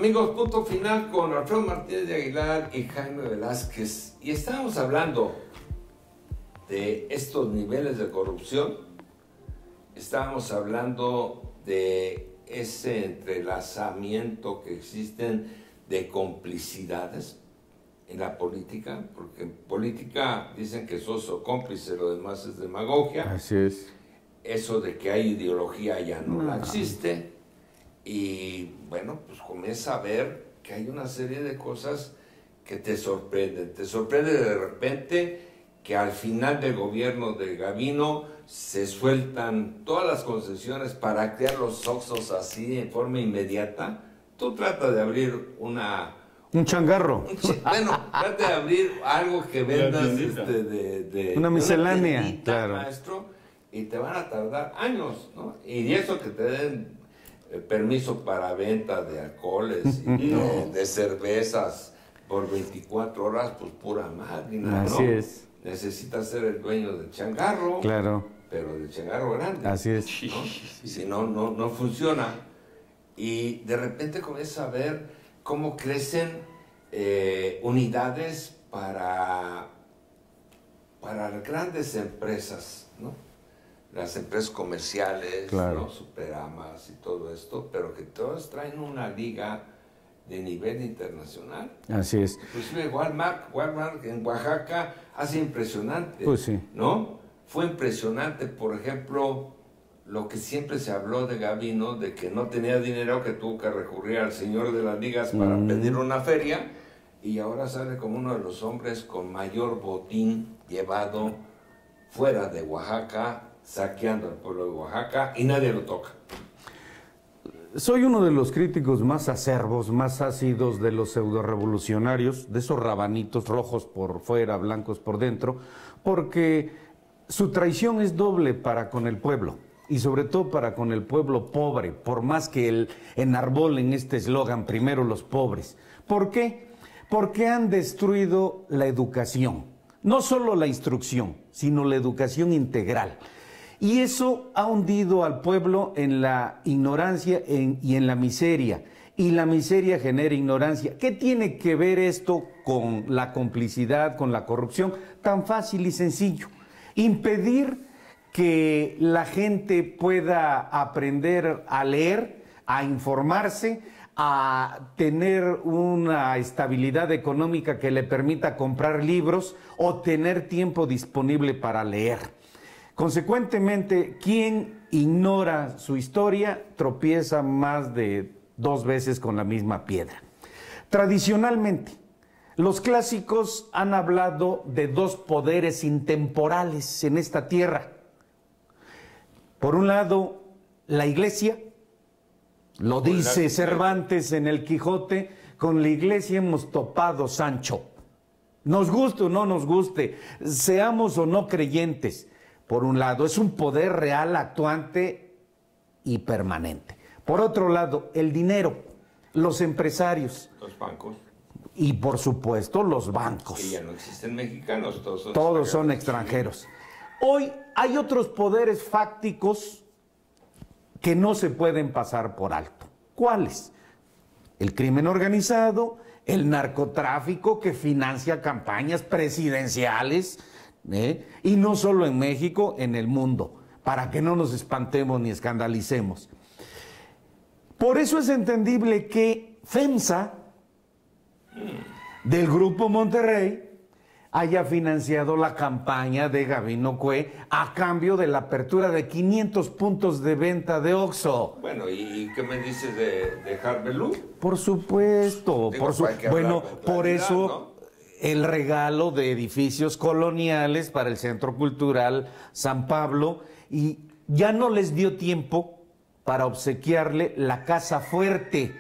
Amigos, punto final con Alfredo Martínez de Aguilar y Jaime Velázquez. Y estábamos hablando de estos niveles de corrupción. Estábamos hablando de ese entrelazamiento que existen de complicidades en la política, porque en política dicen que sos cómplice, lo demás es demagogia. Así es. Eso de que hay ideología ya no la existe. Y bueno, pues comienza a ver que hay una serie de cosas que te sorprenden. Te sorprende de repente que al final del gobierno de Gavino se sueltan todas las concesiones para crear los Oxxos así en forma inmediata. Tú trata de abrir un changarro. Bueno, trata de abrir algo que vendas una miscelánea, una tiendita, claro, maestro, y te van a tardar años, ¿no? Y eso que te den permiso para venta de alcoholes y de cervezas por 24 horas, pues pura máquina, ¿no? Así es. Necesitas ser el dueño del changarro, claro, pero del changarro grande. Así es. ¿No? Si no, no funciona. Y de repente comienzas a ver cómo crecen unidades para las grandes empresas, ¿no? Las empresas comerciales, claro, ¿no? Superamas y todo esto, pero que todas traen una liga de nivel internacional. Así es. Inclusive Walmart en Oaxaca hace impresionante, pues sí, ¿no? Fue impresionante, por ejemplo, lo que siempre se habló de Gavino, de que no tenía dinero, que tuvo que recurrir al señor de las ligas para pedir una feria, y ahora sale como uno de los hombres con mayor botín llevado fuera de Oaxaca, saqueando al pueblo de Oaxaca, y nadie lo toca. Soy uno de los críticos más acerbos, más ácidos de los pseudo-revolucionarios, de esos rabanitos rojos por fuera, blancos por dentro, porque su traición es doble para con el pueblo, y sobre todo para con el pueblo pobre, por más que enarbolen este eslogan, primero los pobres. ¿Por qué? Porque han destruido la educación, no solo la instrucción, sino la educación integral. Y eso ha hundido al pueblo en la ignorancia y en la miseria. Y la miseria genera ignorancia. ¿Qué tiene que ver esto con la complicidad, con la corrupción? Tan fácil y sencillo. Impedir que la gente pueda aprender a leer, a informarse, a tener una estabilidad económica que le permita comprar libros o tener tiempo disponible para leer. Consecuentemente, quien ignora su historia tropieza más de 2 veces con la misma piedra. Tradicionalmente, los clásicos han hablado de 2 poderes intemporales en esta tierra. Por un lado, la Iglesia, lo dice Cervantes en el Quijote, con la Iglesia hemos topado, Sancho. Nos guste o no nos guste, seamos o no creyentes. Por un lado, es un poder real, actuante y permanente. Por otro lado, el dinero, los empresarios. Los bancos. Y por supuesto, los bancos. Que ya no existen mexicanos, todos son extranjeros. Hoy hay otros poderes fácticos que no se pueden pasar por alto. ¿Cuáles? El crimen organizado, el narcotráfico que financia campañas presidenciales, y no solo en México, en el mundo, para que no nos espantemos ni escandalicemos. Por eso es entendible que FEMSA, del Grupo Monterrey, haya financiado la campaña de Gavino Cue a cambio de la apertura de 500 puntos de venta de Oxxo. Bueno, ¿y qué me dices de Harvelú? Por supuesto, bueno, por eso, ¿no?, el regalo de edificios coloniales para el Centro Cultural San Pablo, y ya no les dio tiempo para obsequiarle la Casa Fuerte.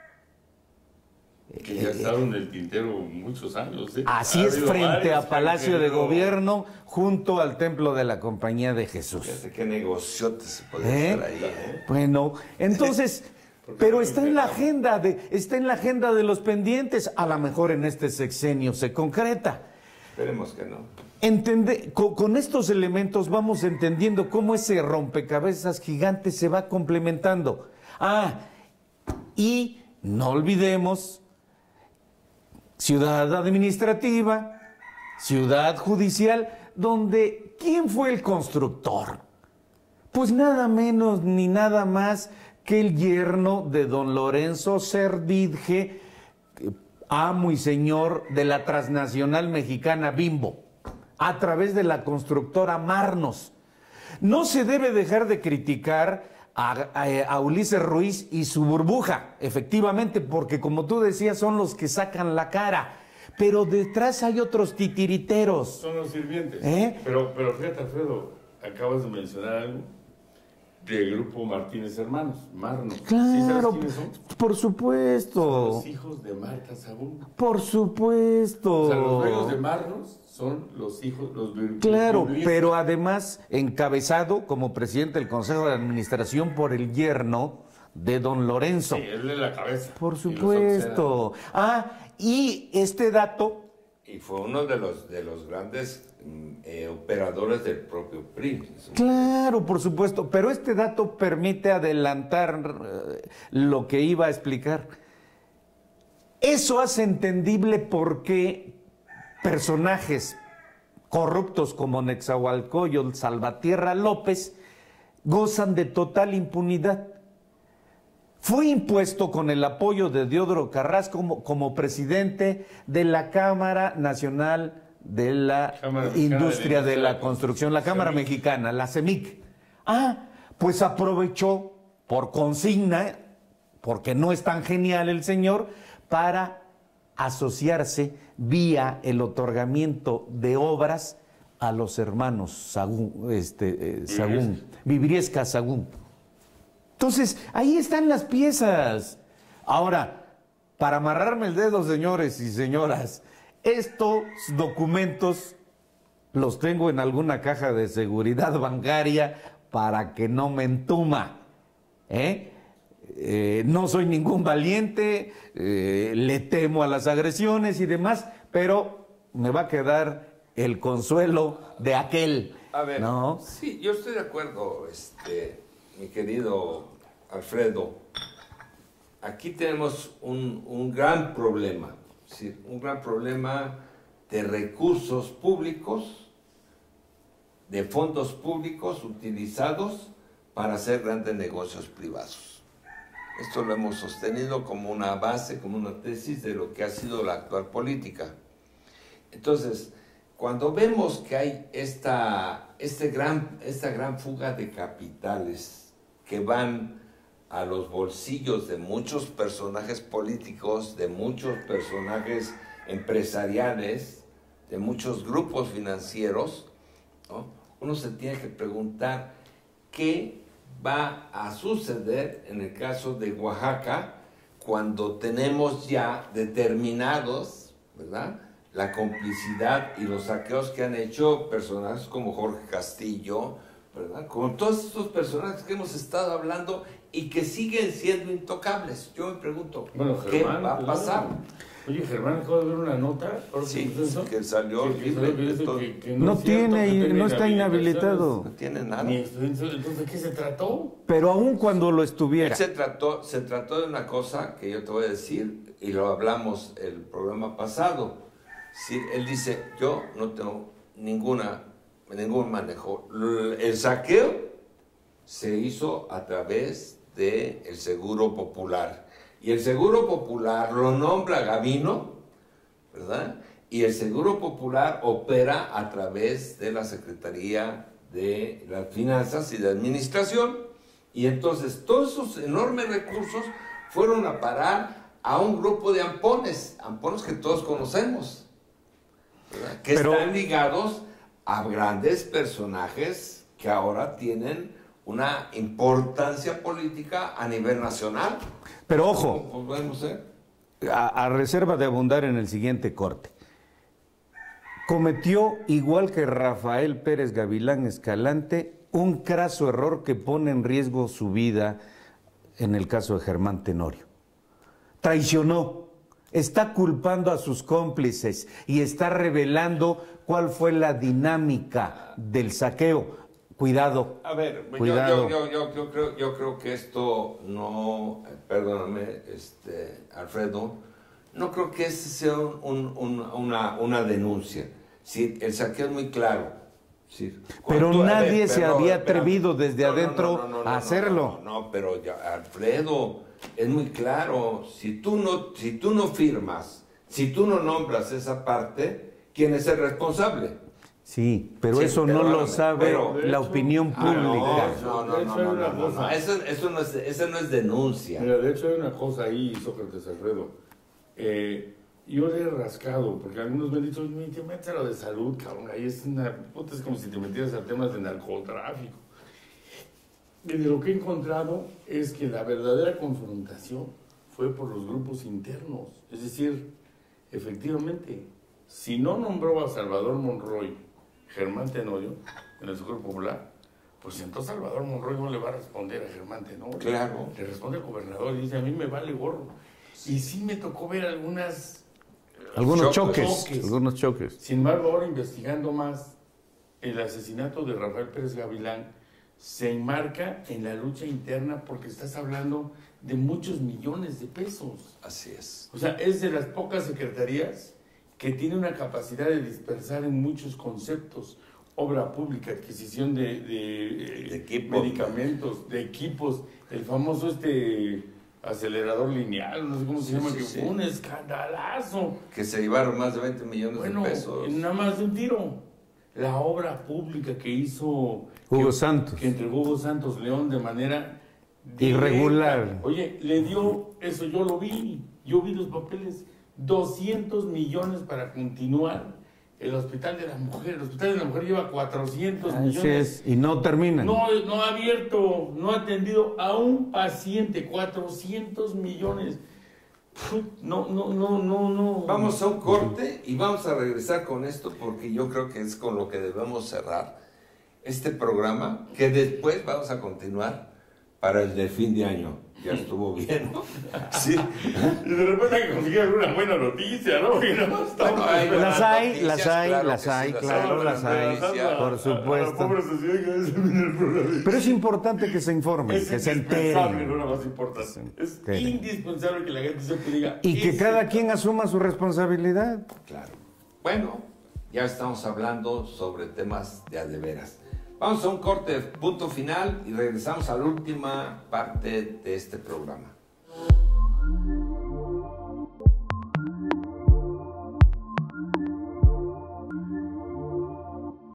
Que ya estaban en el tintero muchos años. Así es, frente a Palacio de Gobierno, junto al Templo de la Compañía de Jesús. Fíjate qué negociote se puede hacer ahí. Bueno, entonces, pero está en la agenda de los pendientes. A lo mejor en este sexenio se concreta. Esperemos que no. Con estos elementos vamos entendiendo cómo ese rompecabezas gigante se va complementando. Y no olvidemos, ciudad administrativa, ciudad judicial, donde ¿quién fue el constructor? Pues nada menos ni nada más que el yerno de don Lorenzo Cerdidje, amo y señor de la transnacional mexicana Bimbo, a través de la constructora Marnos. No se debe dejar de criticar a Ulises Ruiz y su burbuja, efectivamente, porque como tú decías, son los que sacan la cara, pero detrás hay otros titiriteros. Son los sirvientes. ¿Eh? Pero fíjate, Alfredo, acabas de mencionar algo del grupo Martínez Hermanos, Marnos. ¿Sí sabes Claro, quiénes son? por supuesto. Son los hijos de Marta Sagún. Por supuesto. O sea, los dueños de Marnos son los hijos, Claro, los pero además encabezado como presidente del Consejo de Administración por el yerno de don Lorenzo. Sí, él es la cabeza. Por Y los supuesto. Y este dato, Y fue uno de los grandes operadores del propio PRI. claro, por supuesto, pero este dato permite adelantar lo que iba a explicar. Eso hace entendible por qué personajes corruptos como Netzahualcóyotl, Salvatierra López, gozan de total impunidad. Fue impuesto con el apoyo de Diodoro Carrasco como presidente de la Cámara Nacional de la Industria de la Construcción, la Cámara Mexicana, la CEMIC. Pues aprovechó por consigna, porque no es tan genial el señor, para asociarse vía el otorgamiento de obras a los hermanos Sagún, Vibriesca Sagún. Entonces, ahí están las piezas. Ahora, para amarrarme el dedo, señores y señoras, estos documentos los tengo en alguna caja de seguridad bancaria para que no me entuma. No soy ningún valiente, le temo a las agresiones y demás, pero me va a quedar el consuelo de aquel. A ver, ¿no? Sí, yo estoy de acuerdo, mi querido Alfredo. Aquí tenemos un gran problema, es decir, un gran problema de recursos públicos, de fondos públicos utilizados para hacer grandes negocios privados. Esto lo hemos sostenido como una base, como una tesis de lo que ha sido la actual política. Entonces, cuando vemos que hay esta gran fuga de capitales que van a los bolsillos de muchos personajes políticos, de muchos personajes empresariales, de muchos grupos financieros, ¿no? Uno se tiene que preguntar qué va a suceder en el caso de Oaxaca cuando tenemos ya determinados, ¿verdad?, la complicidad y los saqueos que han hecho personajes como Jorge Castillo, ¿verdad?, con todos estos personajes que hemos estado hablando y que siguen siendo intocables. Yo me pregunto, ¿qué va a pasar? Oye, Germán, acabo de ver una nota. Sí, que salió libre. No tiene y no está inhabilitado. No tiene nada. Entonces, ¿de qué se trató? Pero aún cuando lo estuviera. Se trató de una cosa que yo te voy a decir, y lo hablamos el programa pasado. Sí, él dice, yo no tengo ningún manejo. El saqueo se hizo a través del Seguro Popular. Y el Seguro Popular lo nombra Gavino, ¿verdad? Y el Seguro Popular opera a través de la Secretaría de las Finanzas y de Administración. Y entonces todos esos enormes recursos fueron a parar a un grupo de ampones que todos conocemos, ¿verdad?, que están ligados a grandes personajes que ahora tienen una importancia política a nivel nacional. Pero ojo, ¿Cómo podemos ser? a reserva de abundar en el siguiente corte, cometió, igual que Rafael Pérez Gavilán Escalante, un craso error que pone en riesgo su vida en el caso de Germán Tenorio. Traicionó, está culpando a sus cómplices y está revelando cuál fue la dinámica del saqueo. cuidado. A ver, Cuidado. yo creo que esto no, perdóname, Alfredo, no creo que ese sea una denuncia. Sí, el saqueo es muy claro. Sí. Pero nadie se había espérame. atrevido desde adentro a hacerlo. No, pero ya, Alfredo, es muy claro. Si tú no firmas, si tú no nombras esa parte, ¿quién es el responsable? Sí, pero Sí, eso no perdóname, lo sabe pero- la opinión pública. No, eso no es denuncia. Mira, de hecho hay una cosa ahí, Sócrates, Alfredo. Yo le he rascado, porque algunos me han dicho, te metes a lo de salud, cabrón, ahí es como si te metieras a temas de narcotráfico. Y de lo que he encontrado es que la verdadera confrontación fue por los grupos internos. Es decir, efectivamente, si no nombró a Salvador Monroy, Germán Tenorio, en el Seguro Popular, pues entonces Salvador Monroy no le va a responder a Germán Tenorio. Claro. Le responde el gobernador y dice, a mí me vale gorro. Y sí me tocó ver Algunos choques. choques. Sin embargo, ahora investigando más, el asesinato de Rafael Pérez Gavilán se enmarca en la lucha interna porque estás hablando de muchos millones de pesos. Así es. O sea, es de las pocas secretarías que tiene una capacidad de dispersar en muchos conceptos. Obra pública, adquisición de equipos, medicamentos, de equipos, el famoso acelerador lineal, no sé cómo se llama, que fue un escandalazo. Que se llevaron más de 20 millones Bueno, de pesos. nada más de un tiro. La obra pública que hizo Hugo Santos. que entregó Hugo Santos León de manera Irregular. directa. Oye, le dio, eso yo lo vi, yo vi los papeles, 200 millones para continuar el Hospital de la Mujer. El Hospital de la Mujer lleva 400 Así millones. es, y no terminan. No ha abierto, no ha atendido a un paciente, 400 millones. No. Vamos a un corte y vamos a regresar con esto porque yo creo que es con lo que debemos cerrar este programa, que después vamos a continuar para el de fin de año. Ya estuvo bien, ¿no? Sí. Y de repente hay que conseguir alguna buena noticia, ¿no? Porque nada más estamos Bueno, hay esperando. Las hay, noticias, las hay, claro las que hay, sí, claro, las hay, noticias. por supuesto. A la pobre sociedad que a veces viene el programa. Pero es importante que se informen, Es que se indispensable, no enteren. la más importante. Es enteren. indispensable que la gente sepa y diga. Y que cada quien asuma su responsabilidad. Claro. Bueno, ya estamos hablando sobre temas de a de veras. Vamos a un corte, punto final, y regresamos a la última parte de este programa.